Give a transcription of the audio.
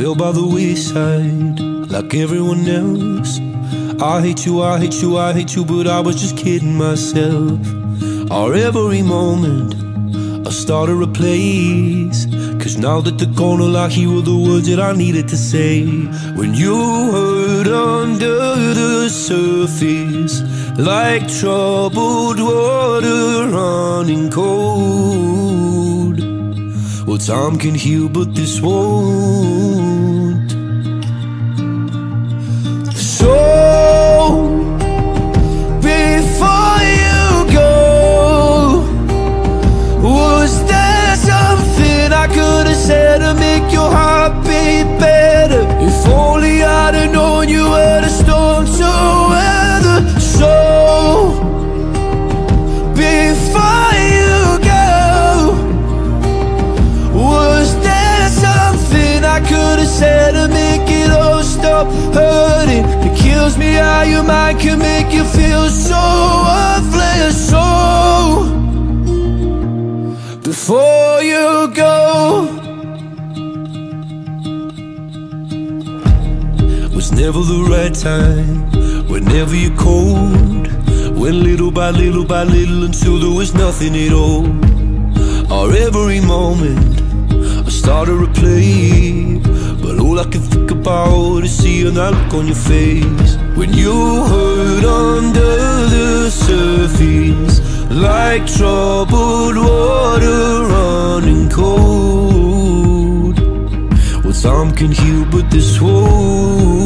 fell by the wayside like everyone else. I hate you, I hate you, I hate you, but I was just kidding myself. Our every moment I started a place, 'cause now that they're gone, all I hear were the words that I needed to say. When you hurt under the surface, like troubled water running cold. Well, time can heal, but this won't. So before you go, was there something I could have said to make your heart beat better? If only I'd have known you were the storm to weather. So before you go, was there something I could have said to make it all stop hurting? It kills me how your mind can make you feel so worthless. So before you go, was never the right time, whenever you're cold. Went little by little by little until there was nothing at all. Our every moment I started to play, but all I can think about is seeing that look on your face. When you hurt under the surface, like troubled water running cold. Well, time can heal, but this won't.